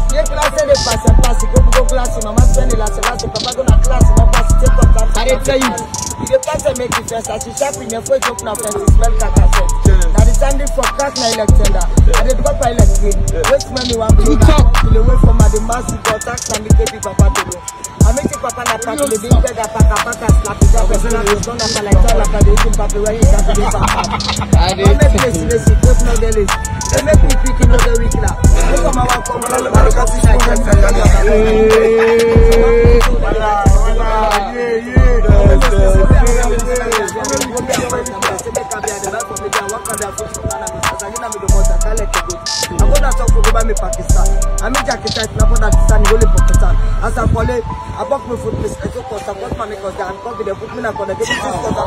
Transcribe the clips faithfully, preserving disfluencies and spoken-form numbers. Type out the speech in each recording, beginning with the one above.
Ye class de pass and pass, go go class, mama spend the last last papa go na class, no pass take up time. I tell you, if the pass make it first, as you sharp in your foot open up and smell kaka set. Now the standing for crack na electenda. I did go for electric. Wait money one to away from the mass got tax and the baby papa to do. I make it papa na pack the big bag paka paka slap it up and slap it down and like all of the eating papa when you got the papa. I make this this go no daily. They make me pick in the week now. Look at my one come on the cause I can I'm gonna talk about me Pakistan. I'm a jacket type now for that stand only Pakistan. As I call it, I bought my foot miss. I took for support money because I'm talking the foot mina for the game.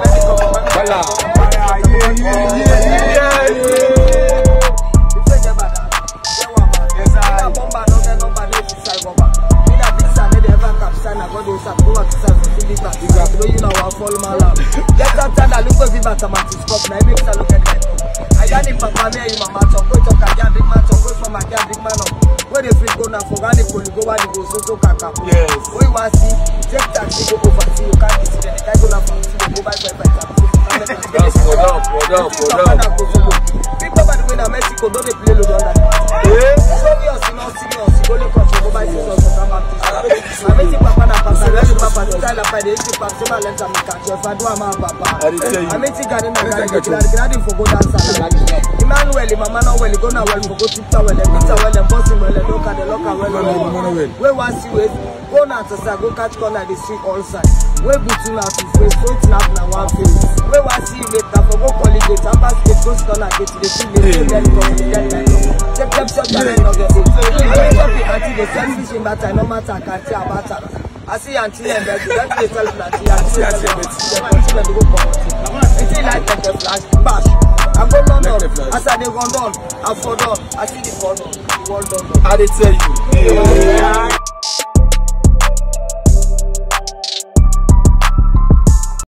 Get that time I look at the mathematics stop now. Every time I look at that. I got it papa me and mama talk go talk I big man talk go from my big man up. Where the free go now for the police go where the go so so kaka. Yes. We want see take taxi go over see you can't see the guy go now from go buy five five taxi. That's for up, for up, for up. People by the way na Mexico don't they play load on that. Yeah. Serious, you know serious. You go look for go buy six or some I make papa na papa let papa tell papa dey take papa say let am catch if I do am papa. I make it garden na garden for go dance and Emmanuel mama no well go na well for go tip well and Peter well and boss well and look at the local well. We want see we go na to say go catch corner the street all side. We between na to face so it snap na one face. We want see later for go college it pass the go corner get the see the get go get like check them shot and no get it. Until the selfish in that no matter can't about I see auntie and that they tell auntie auntie and go for it like the flash bash. I go London, as I dey run on, I fall down, I see the fall down, the wall down. I dey tell you.